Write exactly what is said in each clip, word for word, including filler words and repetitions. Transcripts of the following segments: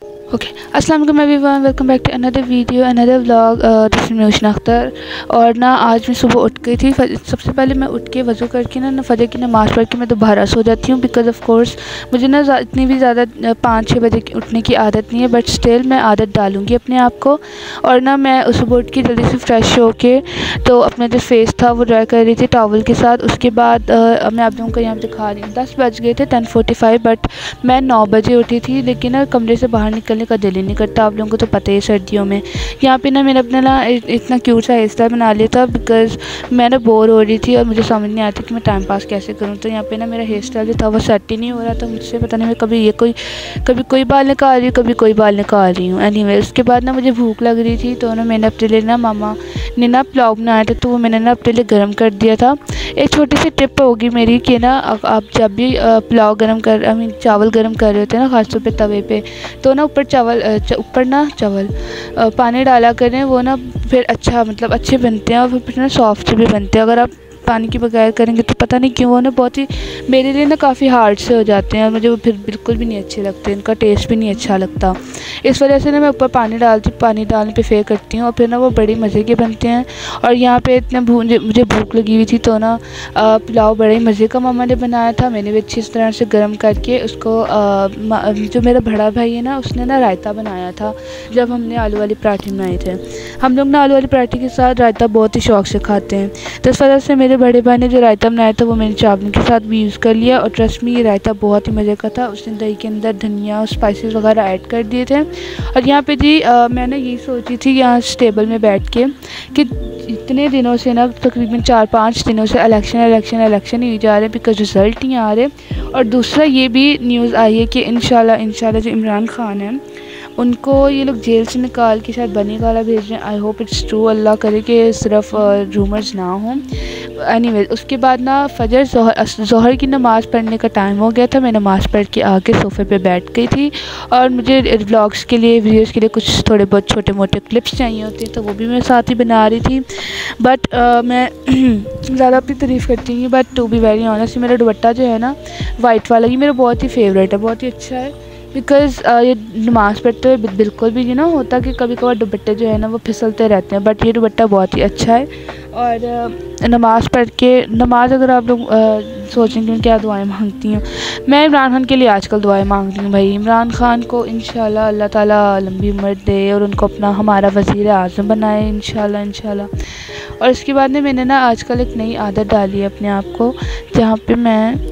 Okay अस्सलाम वालेकुम everyone, welcome back to another video another vlog. This is Nushan Akhtar. और ना आज मैं सुबह उठ गई थी। सबसे पहले मैं उठ के वज़ू करके ना फजर की नमाज़ पढ़ के मैं दोबारा सो जाती हूँ, बिकॉज़ ऑफ कोर्स मुझे ना इतनी भी ज़्यादा पाँच छः बजे उठने की आदत नहीं है, बट स्टिल मैं आदत डालूँगी अपने आप को। और ना मैं सुबह उठ के जल्दी से फ्रेश हो के तो अपना जो फेस था वो ड्राई कर रही थी टॉवल के साथ। उसके बाद आ, मैं आप लोगों को यहाँ दिखा रही हूँ, दस बज गए थे, टेन फोर्टी फाइव, बट मैं नौ बजे उठी थी। लेकिन ना कमरे से बाहर निकलने का दिल ही नहीं करता, आप लोगों को तो पता ही है सर्दियों में। यहाँ पे ना मैंने अपना ना इतना क्यूट सा हेयर स्टाइल बना लिया था, बिकॉज़ मैं ना बोर हो रही थी और मुझे समझ नहीं आता कि मैं टाइम पास कैसे करूँ। तो यहाँ पे ना मेरा हेयर स्टाइल जो था वो सेट ही नहीं हो रहा था मुझसे, पता नहीं मैं कभी ये कोई कभी कोई बाल निकाल रही हूँ, कभी कोई बाल निकाल रही हूँ। एनीवे उसके बाद ना मुझे भूख लग रही थी, तो ना मैंने अपने लिए ना मामा ने ना पुलाव बनाया था, तो वो मैंने ना अपने लिए गर्म कर दिया था। एक छोटी सी टिप होगी मेरी कि ना आप जब भी पुलाव गर्म कर आई मीन चावल गर्म कर रहे होते हैं ना, ख़ासतौर पे तवे पे, तो ना ऊपर चावल ऊपर ना चावल पानी डाला करें, वो ना फिर अच्छा मतलब अच्छे बनते हैं और फिर ना सॉफ्ट भी बनते हैं। अगर आप पानी के बगैर करेंगे तो पता नहीं क्यों वो ना बहुत ही मेरे लिए ना काफ़ी हार्ड से हो जाते हैं और मुझे वो फिर बिल्कुल भी नहीं अच्छे लगते, इनका टेस्ट भी नहीं अच्छा लगता। इस वजह से ना मैं ऊपर पानी डालती पानी डालने पे फेर करती हूँ और फिर ना वो बड़ी मज़े के बनते हैं। और यहाँ पे इतने मुझे मुझे भूख लगी हुई थी, तो ना पुलाव बड़े मज़े का मामा ने बनाया था। मैंने भी अच्छी तरह से गर्म करके उसको आ, जो मेरा बड़ा भाई है ना, उसने ना रायता बनाया था जब हमने आलू वाली पराठे बनाए थे। हम लोग ना आलू वाली पराठे के साथ रायता बहुत ही शौक़ से खाते हैं, तो इस वजह से मेरे बड़े भाई ने जो रायता बनाया था वो मैंने चावल के साथ भी यूज़ कर लिया। और ट्रस्ट में ये रायता बहुत ही मज़े का था। उसने दही के अंदर धनिया और स्पाइसेस वगैरह ऐड कर दिए थे। और यहाँ पे जी आ, मैंने यही सोची थी यहाँ टेबल में बैठ के कि इतने दिनों से ना तकरीबन चार पाँच दिनों से इलेक्शन इलेक्शन इलेक्शन ही जा रहे हैं, बिकॉज रिज़ल्ट नहीं आ रहे। और दूसरा ये भी न्यूज़ आई है कि इंशाल्लाह इंशाल्लाह जो इमरान खान है उनको ये लोग जेल से निकाल के शायद बनी वाला भेज रहे हैं। आई होप इट्स ट्रू, अल्लाह करे कि सिर्फ रूमर्स ना हों। एनीवे उसके बाद ना फजर ज़ोहर ज़ोहर की नमाज़ पढ़ने का टाइम हो गया था। मैं नमाज़ पढ़ के आके सोफ़े पे बैठ गई थी और मुझे व्लॉग्स के लिए वीडियोस के लिए कुछ थोड़े बहुत छोटे मोटे क्लिप्स चाहिए होते, तो वो भी मैं साथ ही बना रही थी। बट uh, मैं ज़्यादा अपनी तारीफ़ करती हूँ, but to be very honest मेरा दुपट्टा जो है ना वाइट वाला, ये मेरा बहुत ही फेवरेट है, बहुत ही अच्छा है। बिकॉज़ uh, ये नमाज़ पढ़ते हुए बिल्कुल भी ये ना होता कि कभी कभार दुपट्टे जो है ना वो फिसलते रहते हैं, बट ये दुपट्टा बहुत ही अच्छा है। और uh, नमाज़ पढ़ के नमाज अगर आप लोग uh, सोचेंगे क्या दुआएं मांगती हूँ, मैं इमरान खान के लिए आजकल दुआएं मांग रही हूँ भाई। इमरान खान को इंशाल्लाह अल्लाह ताला लंबी उम्र दे और उनको अपना हमारा वज़ीर आज़म बनाए इंशाल्लाह इंशाल्लाह। और इसके बाद में मैंने ना आजकल एक नई आदत डाली है अपने आप को, जहाँ पे मैं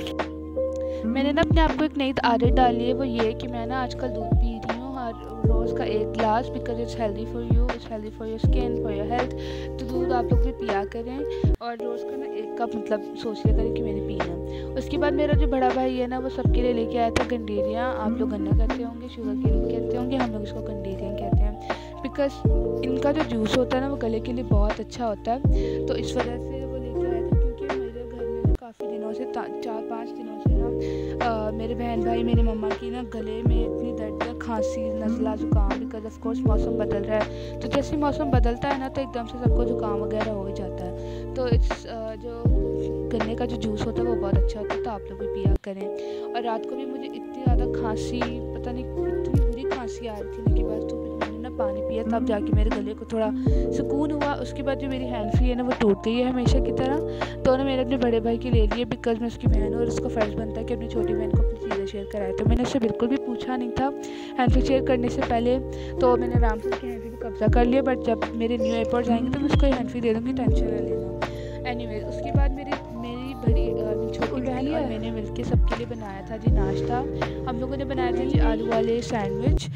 मैंने ना अपने आप को एक नई आदत डाली है। वो ये कि मैं ना आजकल दूध पी रही हूँ हर रोज़ का एक गिलास, because it's healthy for you, it's healthy for your skin, for your health. तो दूध आप लोग भी पिया करें और रोज़ का ना एक कप मतलब सोच लिया करें कि मैंने पीना। उसके बाद मेरा जो बड़ा भाई है ना वो सबके लिए लेके आया था गंडेरियाँ। आप लोग गन्ना कहते होंगे, शुगर केन कहते होंगे, हम लोग इसको गंडेरियाँ कहते हैं, बिकॉज इनका जो जूस होता है ना वो गले के लिए बहुत अच्छा होता है। तो इस वजह से वो लेके आया था, क्योंकि मेरे घर में ना काफ़ी दिनों से चार पाँच दिनों से ना आ, मेरे बहन भाई मेरी मम्मा की ना गले में इतनी दर्द है, खांसी नज़ला ज़ुकाम, बिकॉज ऑफ कोर्स मौसम बदल रहा है। तो जैसे मौसम बदलता है ना तो एकदम से सबको ज़ुकाम वगैरह हो ही जाता है। तो इट्स जो गन्ने का जो जूस होता है वो बहुत अच्छा होता है, तो आप लोग भी पिया करें। और रात को भी मुझे इतनी ज़्यादा खांसी, पता नहीं इतनी बुरी खांसी आ रही थी ना कि बस, तो फिर मैंने ना पानी पिया, तब जाके मेरे गले को थोड़ा सुकून हुआ। उसके बाद जो मेरी हैंड फ्री है ना वो टूट गई है हमेशा की तरह, तो ना मैंने अपने बड़े भाई की ले लिए, बिकॉज मैं उसकी बहन हूँ और उसका फ़र्ज़ बनता है कि अपनी छोटी बहन को अपनी चीज़ें शेयर कराए। तो मैंने उससे बिल्कुल भी पूछा नहीं था हैंड फ्री शेयर करने से पहले, तो मैंने आराम से उसकी हैंड फ्री पर कब्ज़ा कर लिया। बट जब मेरे न्यू एयरपोर्ट जाएंगे तो मैं उसको हैंड फ्री दे दूँगी, टेंशन ना लेना। एनीवे उसके बाद मेरी मेरी बड़ी छोटी बहन और मैंने मिलके सबके लिए बनाया था जी नाश्ता। हम लोगों ने बनाया था जी आलू वाले सैंडविच।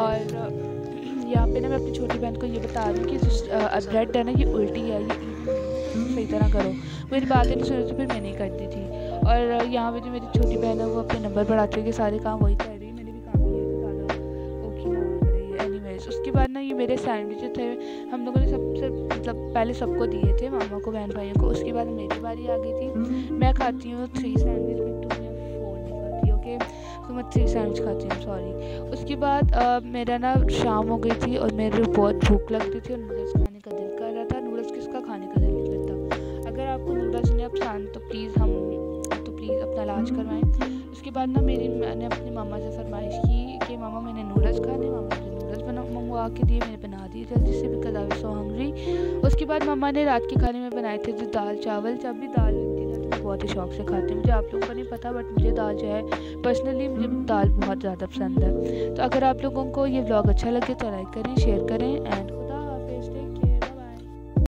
और यहाँ पे ना मैं अपनी छोटी बहन को ये बता रही हूँ कि जो ब्रेड है ना ये उल्टी है, ये सही तरह करो। मेरी बातें नहीं सुनी तो फिर मैं नहीं करती थी। और यहाँ पे जो मेरी छोटी बहन है वो अपने नंबर बढ़ाते हुए सारे काम वही कर रही है, मैंने भी काम किया तो ज़्यादा ओके ना हो रही है। एनीवेज उसके बाद ना ये मेरे सैंडविच थे, हम लोगों ने सबसे मतलब पहले सबको दिए थे, मामा को बहन भाइयों को। उसके बाद मेरी बारी आ गई थी। मैं खाती हूँ थ्री सैंडविच, बिट्टू या फोर नहीं खाती, ओके तो मैं थ्री सैंडविच खाती हूँ, सॉरी। उसके बाद आ, मेरा ना शाम हो गई थी और मेरे बहुत भूख लग रही थी और नूडल्स खाने का दिल कर रहा था। नूडल्स किसका खाने का दिल नहीं करता। अगर आपको नूडल्स नहीं पसंद तो प्लीज़ हम तो प्लीज़ अपना इलाज करवाएं। उसके बाद ना मेरी मैंने अपनी मामा से फरमाइश की कि कि मामा मैंने नूडल्स खाने, मामा ने नूडल्स बना मंगवा के दिए, मैंने बना दिए जल्दी से because I was so hungry. उसके बाद मामा ने रात के खाने में बनाए थे जो दाल चावल। जब भी दाल बनती है ना तो मैं बहुत ही शौक से खाती हूँ। मुझे आप लोगों को नहीं पता बट मुझे दाल जो है पर्सनली मुझे दाल बहुत ज़्यादा पसंद है। तो अगर आप लोगों को ये व्लॉग अच्छा लगे तो लाइक करें, शेयर करें एंड